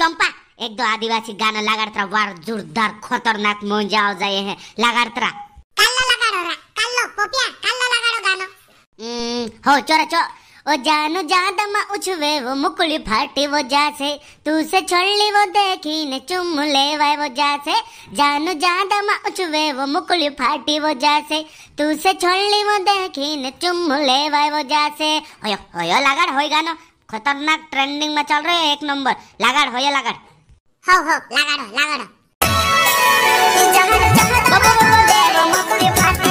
चंपा एक दो आदिवासी गाना लगाडत्रा वार जोरदार खतरनाक मजा आ जाए है लगाडत्रा काल्लो लगाडो रा काल्लो पोपिया काल्लो लगाडो गानो हो चोरा चो ओ जानो जादमा उछवे वो मुकुली फाटी वो जासे तू से छोड़ली वो देखी ने चुम लेवाय वो जासे जानो जादमा उछवे वो मुकुली फाटी वो जासे तू से छोड़ली वो देखी ने चुम लेवाय वो जासे होयो होयो लगाड होय गानो खतरनाक ट्रेंडिंग में चल रहे एक नंबर लगाड होयो लगाड हो लगाडो लगाडो बाबा बाबा दे वो मुकुली फाटी